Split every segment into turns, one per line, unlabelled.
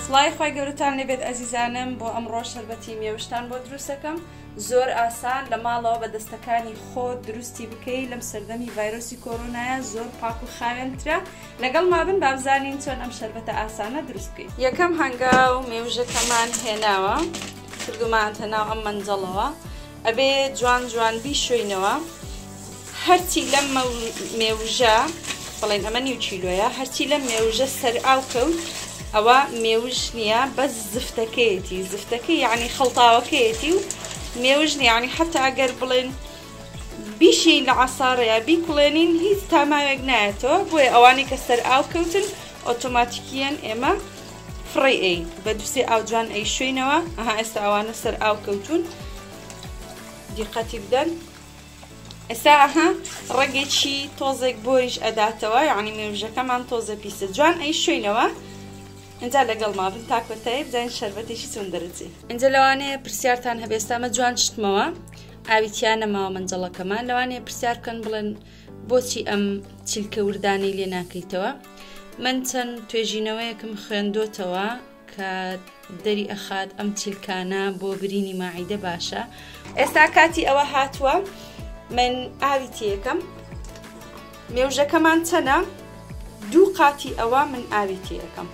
سڵای خۆی گەورەتان لێبێت ئەزیزانم بۆ ئەمڕۆ شەربەتی مێوشتان بۆ دروست دەکەم زۆر ئاسان لە ماڵەوە بە دەستەکانی خۆت دروستی بکەی لەم سەردەمی ڤایرۆسی کۆرۆنایە زۆر پاک و خاوێنترە لەگەڵ مابن با بزانین چۆن ئەم شەربەتە ئاسانە دروست بکەیت. یەکەم هەنگاو مێوژەکەمان هێناوە کردومانتە ناو ئەم مەنجەڵەوە ئەبێ جوان جوان بیشوێنەوە هەرچی لەم مێوژە بەڵێن ئەمە نیو چیلۆیە هەرچی لەم مێوژە سەر ئاو کەوت ئەوە مێوژ نییە بەس زفتەکەیەتی زفتەکەی یعنی خەڵتاوەکەیەتی و مێوژ نیە یعنی حتا ئەگەر بڵێن بیشین لە عەسارەیە بیکوڵێنین هیچ تاماوێک نایەتەوە بۆیە ئەوانی کە سەر ئاو کەوتن ئۆتۆماتیکیەن ئێمە فڕی ئەین بە دووسێ ئاو جوان ئەی شوێنەوە ئەها ئێستا ئەوانە سەر ئاو کەوتون دیقەتی بدەن ئێستا ئەها ڕەگێکی تۆزێک بۆریش ئەداتەوە یعنی مێوژەکەمان تۆزە پیسە جوان ئەی شوێنەوە اینجا لەگەڵ مابن تاکۆتایی بزانین شەربەتێکی چۆن دەرەچێت. اینجا لەوانەیە پرسیارتان هەبێ ئێستا ئەمە جوان شتمەوە ئاویتیان نەماوە مەنجەڵەکەمان لەوانەیە پرسیار بکەن بڵێن بۆچی ئەم چیلکە وردانەی لێ ناکەیتەوە. من چەند توێژینەوەیەکم خوێندۆتەوە کە دەری ئەخات ئەم چیلکانە بۆ برینی ماعیدە باشە. ئێستا کاتی ئەوە هاتووە من ئاوی تێکەم مێوژەکەمان چەنە 2 قاتی ئەوە من ئاوی تێکەم.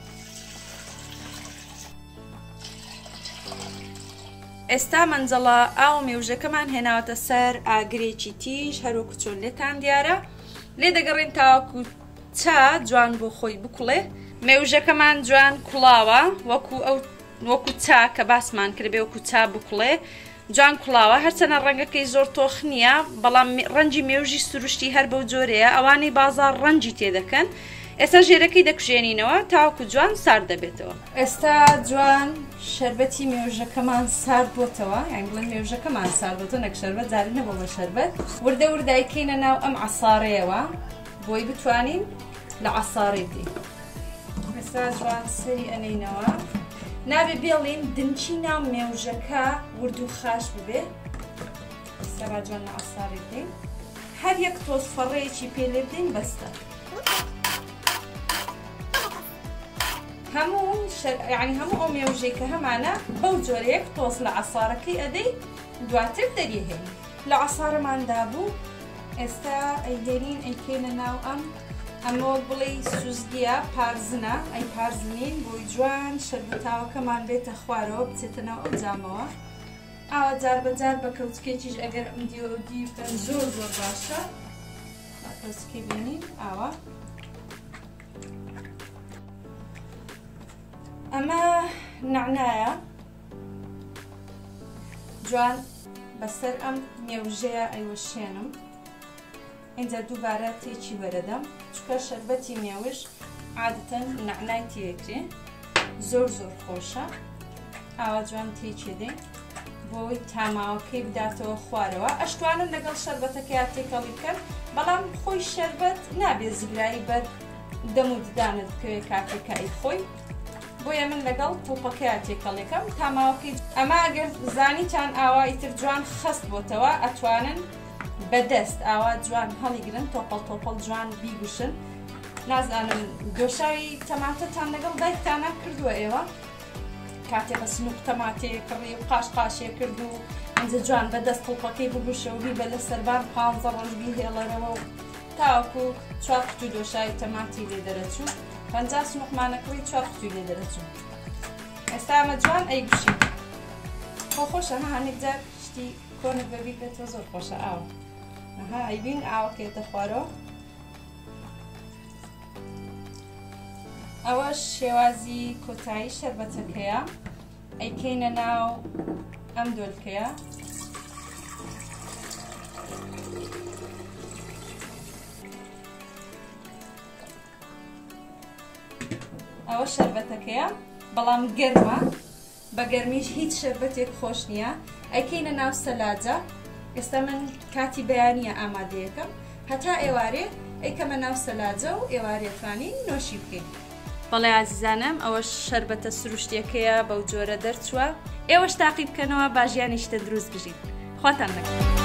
ئێستا مەنجەڵە ئاو مێوژەکەمان هێناوەتە سەر ئاگرێکی تیژ هەروەکو چۆن لێتان دیارە لێ دەگەڕین تاوەکو چا جوان بۆ خۆی بکوڵێ مێوژەکەمان جوان کوڵاوە وەکو چا کە باسمان کردبێ وەکو چا بکوڵێ جوان کوڵاوە هەرچەنە ڕەنگەکەی زۆر تۆخ نییە بەڵام ڕەنجی مێوژی سروشتی هەر بەو جۆرەیە ئەوانەی بازار ڕەنجی تێدەکەن. ئێستا ژێرەکەی دەکوژێنینەوە تاوەکو جوان سارد دەبێتەوە. ئێستا جوان شەربەتی مێوژەکەمان سارد بۆتەوە یان بڵێن مێوژەکەمان سارد بۆتەوە نەک شەربەت جارێ نەبوو بە شەربەت وردە وردایکەینە ناو ئەم عەسارەیەوە بۆی بتوانین لە عەسارەی بدەین. ئێستا جوان سەری ئەنینەوە نابێ بێڵین دنچی ناو مێوژەکە ورد و خاش ببێ. ئێستا با جوان لە عەسارەی بدەین هەر یەک تۆز فەڕەیەکی پێ لێ بدەین بەستە. هەموو ئەو مێوژەی کە هەمانە بەو جۆرەیەک تۆز لە عەسارەکەی ئەدەی دواتر دەریهێنین. لە عەسارەماندا بوو ئێستا ئەیهێنین ئەیکەینە ناو ئەمە بڵێ سوزگیە پارزنە ئەی پارزنین بۆی جوان شەربەتاوەکەمان بێتە خوارەوە بچێتە ناو ئەو جامەوە. ئاوا جار بەجار بە کەوتکێکیش ئەگەر ئەم دیوتەن زۆر زۆر باشە کەوتکێ بینین ئاوا. ئەمە نعنایە جوان بەسەر ئەم مێوژەیە ئەیوەشێنم اینجا دووبارە تێکی وەرەدەم چکە شەربەتی مێوش عادەتەن نعنای تێکرێ زۆر زۆر خۆشە. ئاوا جوان تێکی دێن بۆی تاماوەکەی بداتەوە خوارەوە. ئەشتوانن لەگەڵ شەربەتەکەی تێکەڵی بکەن بەڵام خۆی شەربەت نابێت زگرایی بەر دەم و ددانت بکەوێت کاتێکایی خۆی بۆیە من لەگەڵ تووپەکەی تێکەڵێکم تاماوەکەی ئەمە ئەگەر زانیتان ئاوا ئیتر جوان خەست بۆتەوە ئەتوانن بەدەست ئاوا جوان هەڵیگرن تۆپەڵ تۆپەڵ جوان بیگوشن. نازانم گۆشاوی تەماتەتان لەگەڵ دایکتانە کردووە ئێوە کاتێ بە سنووق تەماتێ کڕی و قاشقاشێ کرد و ئەنجە جوان بەدەست تووپەکەی بگوشەوە بە لە سەربان 15 ڕۆژ بیهێڵەرەوە و تاوەکو 4 قوتو دۆشاوی تەماتی لێ دەرەچوو 50 سنووقمانەکڕی 4 قوتوی لێ دەرەچوو. ئێستا ئەمە جوان ئەیگوشین خۆشە هەنێک جار شتی کۆنت بەبی بێتەوە زۆر خۆشە ئاوە ئەها ئەیبین ئاوەکێتە خوارەوە. ئەوە شێوازی کۆتایی شەربەتەکەیە ئەیکەینە ناو ئەم دۆلکەیە ئەوە شەربەتەکەیە بەڵام گەرمە بە گەرمیش هیچ شەربەتێک خۆش نییە ئەیکەینە ناو سەلاجە. ئێستا من کاتی بەیانیە ئامادەیەکەم هەتا ئێوارێ ئەیکەمە ناو سەلاجە و ئێوارێتوانین نۆشی بکەین. بەڵێ عزیزانم ئەوە شەربەتە سروشتیەکەیە بەو جۆرە دەرچووە ئێوەش تاقی بکەنەوە با ژیانیشتە دروست بژین. خواتان لەگەڵ.